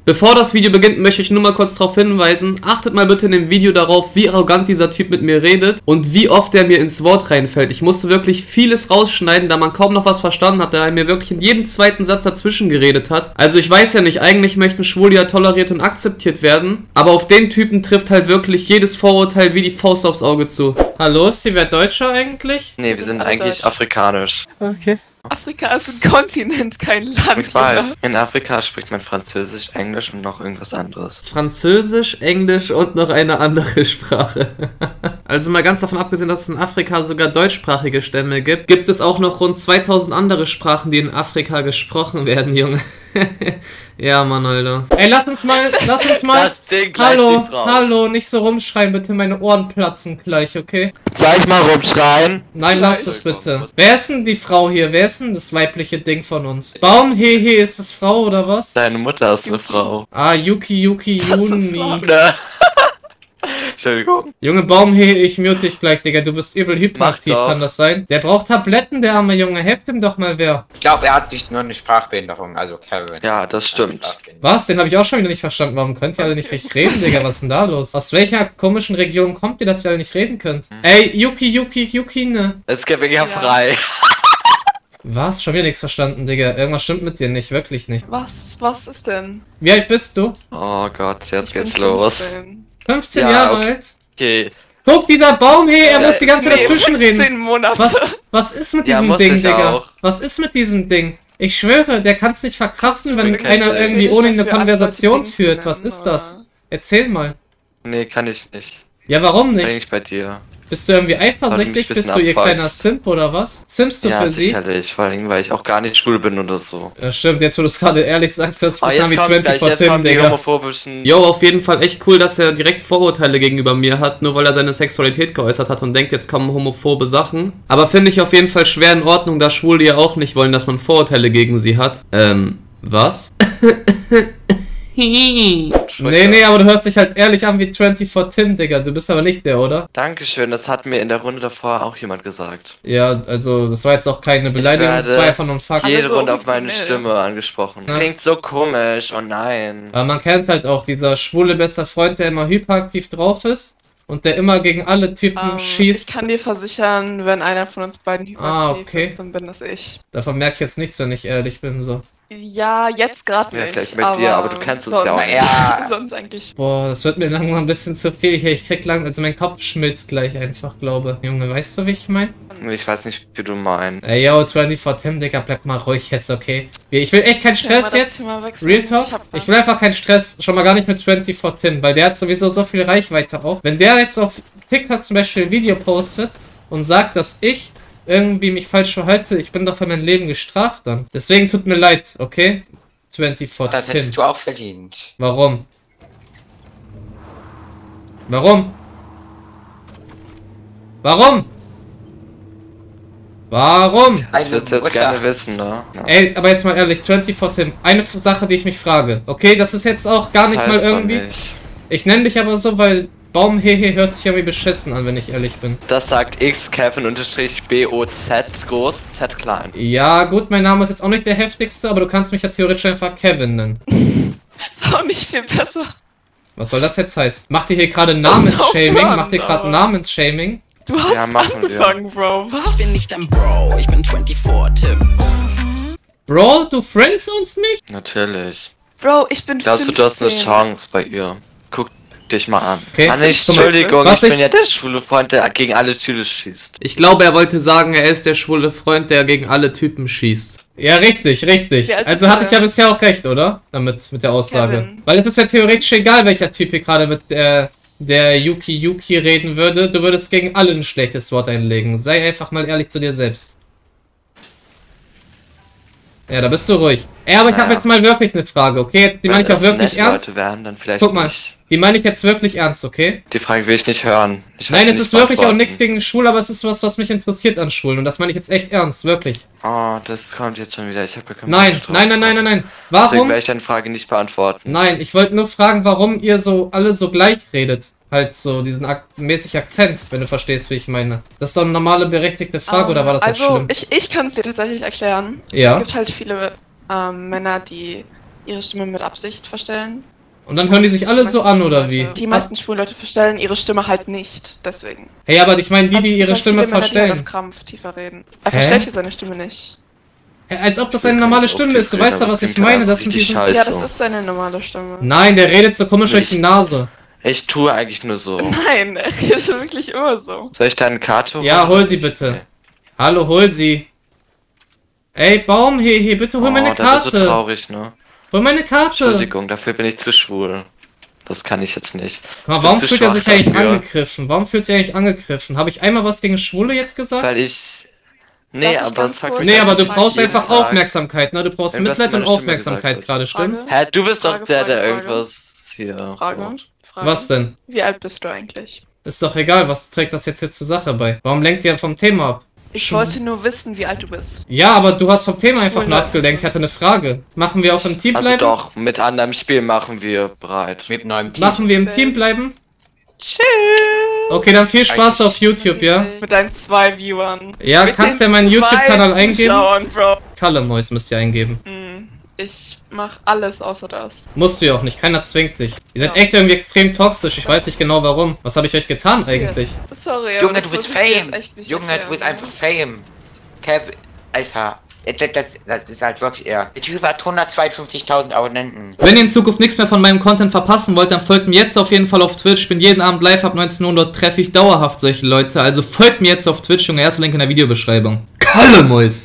Bevor das Video beginnt, möchte ich nur mal kurz darauf hinweisen, achtet mal bitte in dem Video darauf, wie arrogant dieser Typ mit mir redet und wie oft er mir ins Wort reinfällt. Ich musste wirklich vieles rausschneiden, da man kaum noch was verstanden hat, da er mir wirklich in jedem zweiten Satz dazwischen geredet hat. Also ich weiß ja nicht, eigentlich möchten Schwule ja toleriert und akzeptiert werden, aber auf den Typen trifft halt wirklich jedes Vorurteil wie die Faust aufs Auge zu. Hallo, ist sie wer Deutscher eigentlich? Nee, wir sind eigentlich afrikanisch. Okay. Afrika ist ein Kontinent, kein Land. Ich weiß. In Afrika spricht man Französisch, Englisch und noch irgendwas anderes. Französisch, Englisch und noch eine andere Sprache. Also mal ganz davon abgesehen, dass es in Afrika sogar deutschsprachige Stämme gibt, gibt es auch noch rund 2000 andere Sprachen, die in Afrika gesprochen werden, Junge. Ja, Mann, Alter. Ey, lass uns mal. Das Ding gleich Hallo, die Frau. hallo, nicht so rumschreien, bitte, meine Ohren platzen gleich, okay? Soll ich mal rumschreien? Nein, lass es bitte. Wer ist denn die Frau hier? Wer ist denn das weibliche Ding von uns? Baum, hehe, ist das Frau oder was? Deine Mutter ist eine Frau. Ah, Yuki, Das ist Yuni. wahr. Ne? Entschuldigung. Junge Baum, hehe, ich mute dich gleich, Digga. Du bist übel hyperaktiv, Mach doch. kann das sein? Der braucht Tabletten, der arme Junge. Helft ihm doch mal wer. Ich glaube, er hat nicht nur eine Sprachbehinderung, also Kevin. Ja, das stimmt. Was? Den habe ich auch schon wieder nicht verstanden. Warum könnt ihr alle nicht richtig reden, Digga? Was ist denn da los? Aus welcher komischen Region kommt ihr, dass ihr alle nicht reden könnt? Ey, Yuki, ne? Jetzt gib ich ja frei. Was? Schon wieder nichts verstanden, Digga. Irgendwas stimmt mit dir nicht, wirklich nicht. Was ist denn? Wie alt bist du? Oh Gott, jetzt Ich bin geht's los. 15. 15 Ja, Jahre okay. alt? Okay. Guck, dieser Baum, hey, er muss die ganze Zeit Nee, dazwischen reden. 15 Monate. Was ist mit Ja, diesem muss Ding, ich Digga? auch. Was ist mit diesem Ding? Ich schwöre, der kann es nicht verkraften, wenn bin einer kein irgendwie Sex. ohne eine Dafür Konversation andere Dinge zu führt. Was nennen, ist das? aber- Erzähl mal. Nee, kann ich nicht. Ja, warum nicht? Eigentlich bei dir. Bist du irgendwie Weil du eifersüchtig? mich ein Bist bisschen du ihr abfuckst. kleiner Simp oder was? Simpst du Ja, für sie? sicherlich. Vor allem, weil ich auch gar nicht schwul bin oder so. Ja, stimmt, jetzt wo du es gerade ehrlich sagst, hörst du Ah, dich an jetzt wie kommt's gleich. 24 Jetzt Tim, kommen die Digga. homophobischen... Jo, auf jeden Fall echt cool, dass er direkt Vorurteile gegenüber mir hat, nur weil er seine Sexualität geäußert hat und denkt, jetzt kommen homophobe Sachen. Aber finde ich auf jeden Fall schwer in Ordnung, da Schwule ja auch nicht wollen, dass man Vorurteile gegen sie hat. Was? Nee, aber du hörst dich halt ehrlich an wie 24 Tim, Digga. Du bist aber nicht der, oder? Dankeschön, das hat mir in der Runde davor auch jemand gesagt. Ja, also das war jetzt auch keine Beleidigung, das werde war einfach nur ein Fakt. Jede so Runde auf meine originell. Stimme angesprochen. Ja. Klingt so komisch, oh nein. Aber man kennt halt auch, dieser schwule bester Freund, der immer hyperaktiv drauf ist und der immer gegen alle Typen Ich schießt. kann dir versichern, wenn einer von uns beiden hyperaktiv okay. ist, dann bin das ich. Davon merke ich jetzt nichts, wenn ich ehrlich bin, so. Ja, jetzt gerade Ja, nicht. vielleicht mit dir, aber du kennst uns ja auch sonst- nicht. Ja. Sonst eigentlich. Boah, das wird mir langsam ein bisschen zu viel hier. Ich krieg langsam, also mein Kopf schmilzt gleich einfach, glaube. Junge, weißt du, wie ich mein? Ich weiß nicht, wie du meinst. Ey, yo, 24 Tim, Digga, bleib mal ruhig jetzt, okay? Ich will echt keinen Stress jetzt. Real Talk. Ich will einfach keinen Stress, schon mal gar nicht mit 24 Tim, weil der hat sowieso so viel Reichweite auch. Wenn der jetzt auf TikTok zum Beispiel ein Video postet und sagt, dass ich irgendwie mich falsch verhalte, ich bin doch für mein Leben gestraft dann. Deswegen tut mir leid, okay? 24 Das Tim. hättest du auch verdient. Warum? Warum? Warum? Warum? Ich würde jetzt gerne wissen, ne? Ja. Ey, aber jetzt mal ehrlich, 24 Tim, eine Sache, die ich mich frage. Okay, das ist jetzt auch gar nicht Das mal heißt doch irgendwie... nicht. Ich nenne dich aber so, weil Baumhehe hört sich irgendwie beschissen an, wenn ich ehrlich bin. Das sagt X Kevin unterstrich BOZ groß, Z klein. Ja, gut, mein Name ist jetzt auch nicht der heftigste, aber du kannst mich ja theoretisch einfach Kevin nennen. Ist auch nicht viel besser. Was soll das jetzt heißen? Macht ihr hier gerade Namensshaming? No front, Macht ihr gerade aber- Namensshaming? Du hast Ja, machen wir. angefangen, Bro. Was? Ich bin nicht dein Bro, ich bin 24 Tim. Bro, du friendzonest mich? Natürlich. Bro, ich bin Glaubst du, 15. du hast eine Chance bei ihr? Guck dich mal an. Okay. Mann, ich, Guck mal, Entschuldigung, was ich bin ja der schwule Freund, der gegen alle Schüler schießt. Ich glaube, er wollte sagen, er ist der schwule Freund, der gegen alle Typen schießt. Ja, richtig, richtig. Wie alt Also ist hatte ich er? ja bisher auch recht, oder? Damit, mit der Aussage. Kevin. Weil es ist ja theoretisch egal, welcher Typ hier gerade mit der Yuki reden würde. Du würdest gegen alle ein schlechtes Wort einlegen. Sei einfach mal ehrlich zu dir selbst. Ja, da bist du ruhig. Ja, aber ich habe Naja. jetzt mal wirklich eine Frage, okay? Jetzt, die meine ich auch wirklich nette ernst. Leute wären, dann vielleicht Guck mal, nicht. die meine ich jetzt wirklich ernst, okay? Die Frage will ich nicht hören. Ich Nein, will es sie ist nicht wirklich auch beantworten. nichts gegen Schwul, aber es ist was mich interessiert an Schwulen. Und das meine ich jetzt echt ernst, wirklich. Oh, das kommt jetzt schon wieder. Ich habe gar keinen Nein, Bock drauf. nein. Deswegen Warum? werde ich deine Frage nicht beantworten. Nein, ich wollte nur fragen, warum ihr so alle so gleich redet. Halt so diesen mäßig Akzent, wenn du verstehst, wie ich meine. Das ist doch eine normale, berechtigte Frage, oder war das jetzt also, schlimm? ich kann es dir tatsächlich erklären. Ja. Es gibt halt viele Männer, die ihre Stimme mit Absicht verstellen. Und dann hören die sich alle so an, oder wie? Die meisten schwulen Leute verstellen ihre Stimme halt nicht, deswegen. Hey, aber ich meine, die Also es gibt ihre halt Stimme viele Männer, die halt verstellen. auf Krampf tiefer reden. Er verstellt hier seine Stimme nicht. Hey, als ob das eine normale Stimme ist, du weißt doch, was ich meine, das sind diese... Ja, das ist seine normale Stimme. Nein, der redet so komisch durch die Nase. Ich tue eigentlich nur so. Nein, er redet wirklich immer so. Soll ich deine Karte Ja, holen? hol sie bitte. Hallo, hol sie. Ey, Baum, hier, bitte hol meine Das ist Karte. so traurig, ne? Hol meine Karte. Entschuldigung, dafür bin ich zu schwul. Das kann ich jetzt nicht. Guck mal, Ich warum bin zu fühlt er sich schwach eigentlich dafür. angegriffen? Warum fühlt sich eigentlich angegriffen? Habe ich einmal was gegen Schwule jetzt gesagt? Weil ich... Nee, Darf ich aber ganz es fragt kurz- mich Nee, aber du einfach brauchst jeden einfach Tag. Aufmerksamkeit, ne? Du brauchst Irgendwas Mitleid und meine Stimme Aufmerksamkeit gesagt gerade, Frage. stimmt's? Hä, du bist doch Frage, der, Frage, der Frage. irgendwas hier... Frage? Frage. Was denn? Wie alt bist du eigentlich? Ist doch egal, was trägt das jetzt zur Sache bei? Warum lenkt ihr vom Thema ab? Ich wollte nur wissen, wie alt du bist. Ja, aber du hast vom Thema einfach Schwulen nur Leute. abgelenkt. Ich hatte eine Frage. Machen wir auch im Team Also bleiben? doch, mit anderem Spiel machen wir bereit. Mit neuem Team. Machen wir im Team bleiben? Okay, dann viel Spaß auf YouTube, ja? Mit deinen 2 Viewern. Ja, Mit kannst den ja meinen 2 YouTube-Kanal eingeben. Zuschauern, Bro. Callum müsst ihr eingeben. Ich mach alles außer das. Musst du ja auch nicht, keiner zwingt dich. Ihr seid Ja. echt irgendwie extrem toxisch, ich weiß nicht genau warum. Was habe ich euch getan eigentlich? Sorry, aber Junge, das du bist muss ich dir jetzt Fame. echt nicht Junge, du erklären, bist ne? einfach Fame. Kevin, Alter. Das ist halt wirklich er. Der Typ hat 152.000 Abonnenten. Wenn ihr in Zukunft nichts mehr von meinem Content verpassen wollt, dann folgt mir jetzt auf jeden Fall auf Twitch. Ich bin jeden Abend live ab 19 Uhr, dort treffe ich dauerhaft solche Leute. Also folgt mir jetzt auf Twitch, Junge, erster Link in der Videobeschreibung. Callum